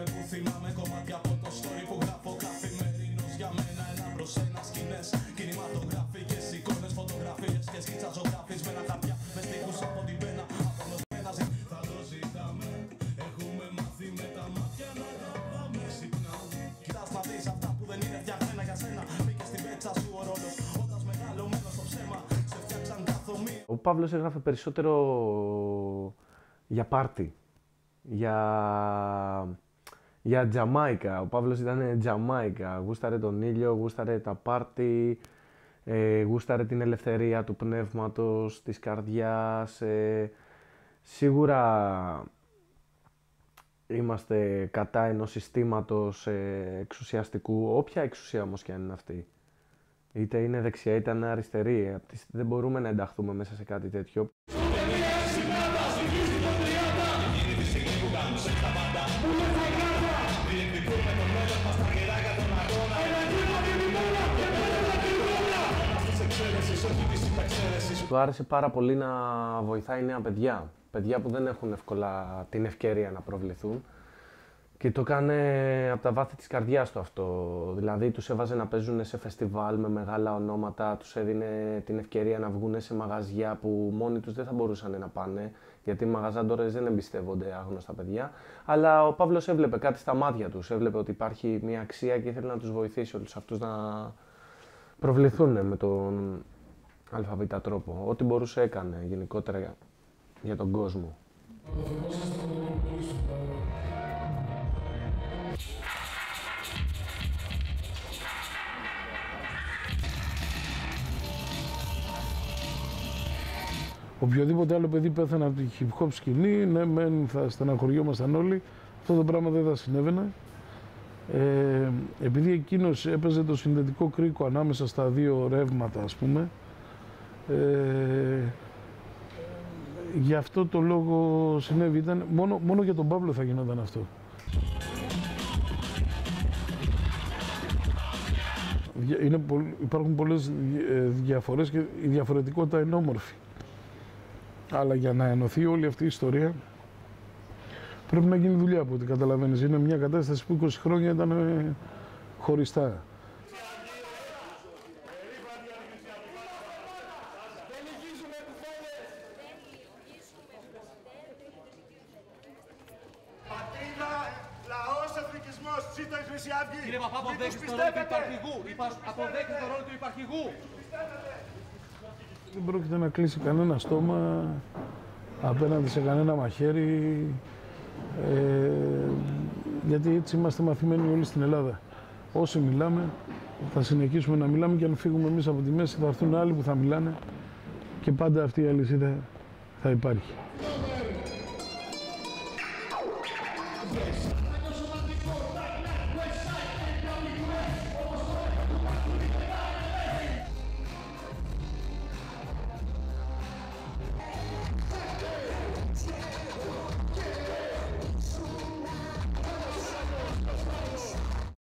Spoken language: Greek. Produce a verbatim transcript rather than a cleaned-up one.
με που θυμάμαι κομμάτια από το story που γράφω καθημερινός για μένα. Ένα προς ένα σκηνές, κινηματογραφικές εικόνες, φωτογραφίες και σκίτσα ζωγραφισμένα χαρτιά με στίχους από την πένα. Απογνωσμένα ζη... Θα το ζητάμε, έχουμε μάθει με τα μάτια να τα πάμε συχνά. Κοιτάς να δεις αυτά που δεν είναι φτιαγμένα για σένα. Μπήκε στην πέτσα σου ο ρόλος, όντας μεγαλωμένος στο ψέμα. Σε φτιάξαν καθομή. Ο Παύλος έγραφε περισσότερο για πάρτι. Για... για Τζαμάικα. Ο Παύλος ήταν Τζαμάικα. Γούσταρε τον ήλιο, γούσταρε τα πάρτι, ε, γούσταρε την ελευθερία του πνεύματος, της καρδιάς. Ε, σίγουρα είμαστε κατά ενός συστήματος ε, εξουσιαστικού, όποια εξουσία όμως και αν είναι αυτή. Είτε είναι δεξιά είτε είναι αριστερή. Δεν μπορούμε να ενταχθούμε μέσα σε κάτι τέτοιο. Του άρεσε πάρα πολύ να βοηθάει νέα παιδιά, παιδιά που δεν έχουν εύκολα την ευκαιρία να προβληθούν και το έκανε από τα βάθη της καρδιάς του αυτό. Δηλαδή τους έβαζε να παίζουν σε φεστιβάλ με μεγάλα ονόματα, τους έδινε την ευκαιρία να βγουν σε μαγαζιά που μόνοι τους δεν θα μπορούσαν να πάνε, γιατί οι μαγαζάντορες δεν εμπιστεύονται άγνωστα παιδιά, αλλά ο Παύλος έβλεπε κάτι στα μάτια τους, έβλεπε ότι υπάρχει μια αξία και ήθελε να τους βοηθήσει όλους αυτούς να προβληθούν με τον αλφαβήτα τρόπο. Ό,τι μπορούσε έκανε γενικότερα για τον κόσμο. Οποιοδήποτε άλλο παιδί πέθανε από τη hip hop σκηνή, ναι, μεν θα στεναχωριόμασταν όλοι, αυτό το πράγμα δεν θα συνέβαινε. Ε, επειδή εκείνος έπαιζε το συνδετικό κρίκο ανάμεσα στα δύο ρεύματα, ας πούμε, ε, γι' αυτό το λόγο συνέβη, ήταν, μόνο, μόνο για τον Παύλο θα γινόταν αυτό. Είναι, υπάρχουν πολλές διαφορές και η διαφορετικότητα είναι όμορφη. Αλλά για να ενωθεί όλη αυτή η ιστορία πρέπει να γίνει δουλειά από ό,τι καταλαβαίνεις. Είναι μια κατάσταση που είκοσι χρόνια ήταν χωριστά. Πατρίδα, λαός, εθνικισμός, ζήτω η Χρυσή Αυγή. Κύριε Παπά, αποδέχεστε το ρόλο του υπαρχηγού. Αποδέχεστε το ρόλο του υπαρχηγού. Δεν πρόκειται να κλείσει κανένα στόμα απέναντι σε κανένα μαχαίρι, ε, γιατί έτσι είμαστε μαθημένοι όλοι στην Ελλάδα. Όσοι μιλάμε, θα συνεχίσουμε να μιλάμε και αν φύγουμε εμείς από τη μέση θα έρθουν άλλοι που θα μιλάνε και πάντα αυτή η αλυσίδα θα υπάρχει.